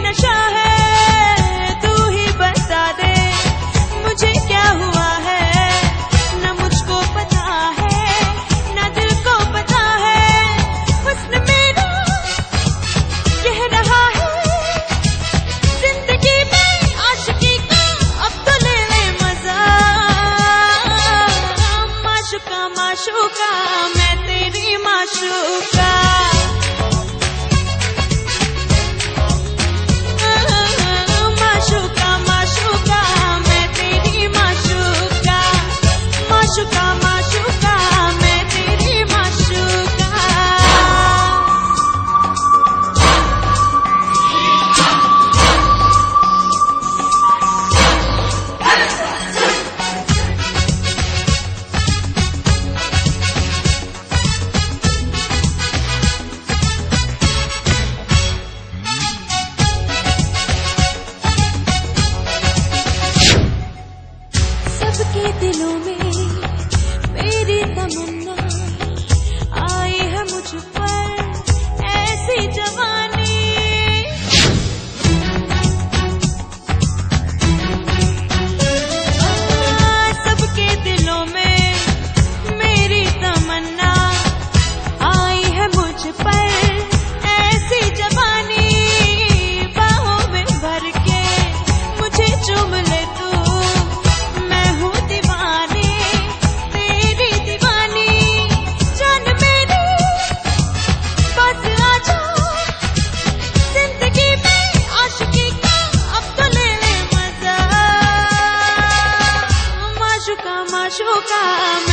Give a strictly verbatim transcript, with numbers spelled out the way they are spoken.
नशा है, तू ही बता दे मुझे क्या हुआ है। न मुझको पता है न दिल को पता है, हुस्न मेरा कह रहा है जिंदगी में आशिकी का अब तो ले ले मजा। माशूका माशूका मैं तेरी माशूका, माशूका माशूका मैं तेरी माशूका, माशूका माशूका मैं तेरी माशूका। सबके दिलों में मेरी तमन्ना आई है मुझ पर ऐसी जवानी। आ, सबके दिलों में मेरी तमन्ना आई है मुझ पर ऐसी जवानी। बाहों में भर के मुझे चूम ले तू, माशूका